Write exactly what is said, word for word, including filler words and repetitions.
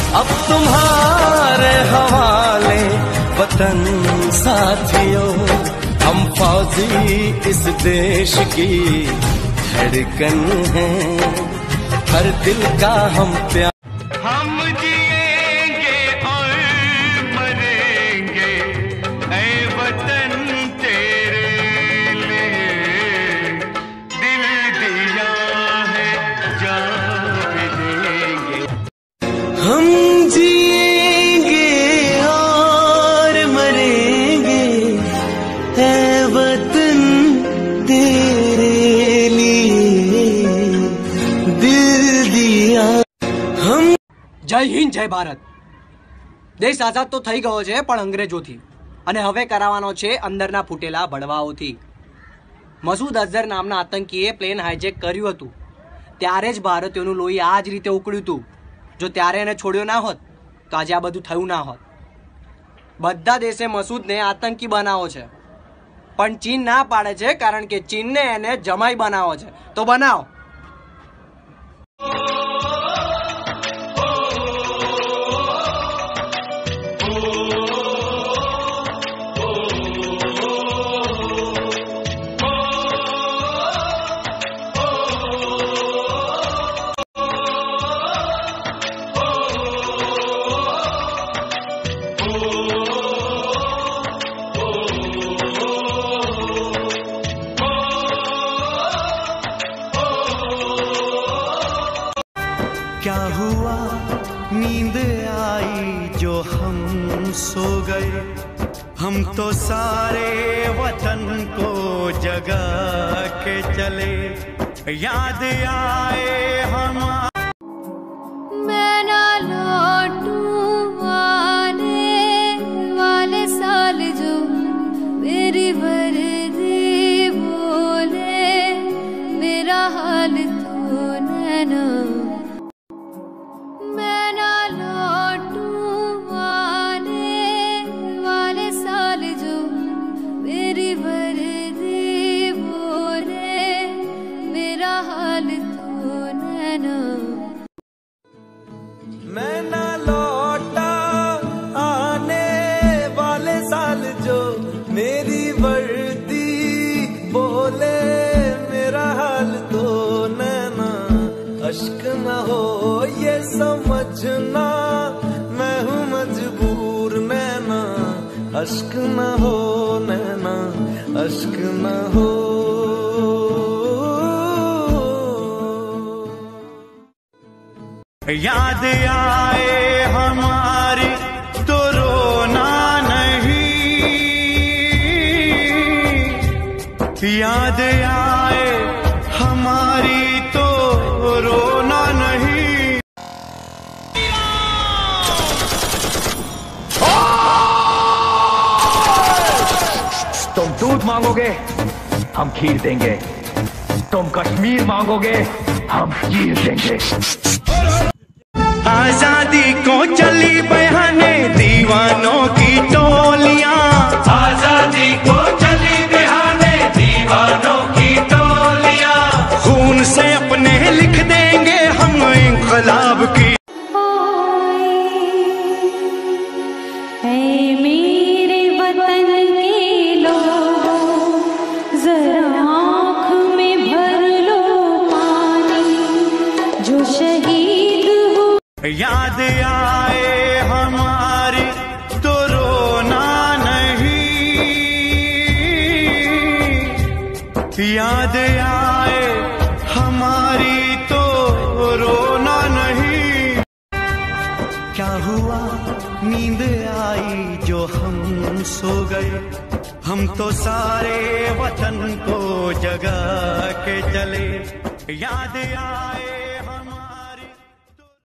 अब तुम्हारे हवाले वतन साथियों, हम फौजी इस देश की धड़कन हैं, हर दिल का हम प्यार। हम जिएंगे और मरेंगे ऐ वतन तेरे लिए, दिल दिया है जान देंगे। हम जिएंगे और मरेंगे ऐ वतन तेरे लिए, दिल दिया हम। જય હિન્દ, જય ભારત। દેશ આઝાદ તો થઈ ગયો છે પણ અંગ્રેજોથી, અને હવે કરાવવાનો છે અંદરના ફૂટેલા ભડવાઓથી। મસૂદ અઝહર નામના આતંકીએ પ્લેન હાઈજેક કર્યું હતું, ત્યારે જ ભારતીયોનું લોહી આ જ રીતે ઉકળ્યું હતું। જો ત્યારે એને છોડ્યો ના હોત તો આજે આ બધું થયું ના હોત। બધા દેશે મસૂદને આતંકી બનાવો છે, પણ ચીન ના પાડે છે, કારણ કે ચીનને એને જમાઈ બનાવો છે। તો બનાવો। क्या हुआ नींद आई जो हम सो गए, हम तो सारे वतन को जगा के चले, याद आए हम। मैं ना लौटूं आने वाले साल जो मेरी वर्दी बोले, मेरा हाल तो नैना। मैं ना लौटूं आने वाले साल जो मेरी वर्दी बोले, मेरा हाल तो नैना। मैं ना लौटा आने वाले साल जो मेरी वर्दी बोले, मेरा हाल तो नैना। अश्क न हो ये समझना मैं हूँ मजबूर नैना, अश्क न हो नैना, अश्क न हो। याद आए हमारी तो रोना नहीं, याद आए हमारी तो रोना नहीं। तुम दूध मांगोगे हम खीर देंगे, तुम कश्मीर मांगोगे हम चीर देंगे। आजादी को चली बहाने दीवानों की टोलियां, आजादी को चली बहाने दीवानों की टोलियां, खून से अपने लिख देंगे हम इंकलाब की। मेरे वतन के लोगों जरा आँख में भर लो पानी, जो शहीद हो। याद आए हमारी तो रोना नहीं, याद आए हमारी तो रोना नहीं। क्या हुआ नींद आई जो हम सो गए, हम तो सारे वतन को जगा के चले, याद आए।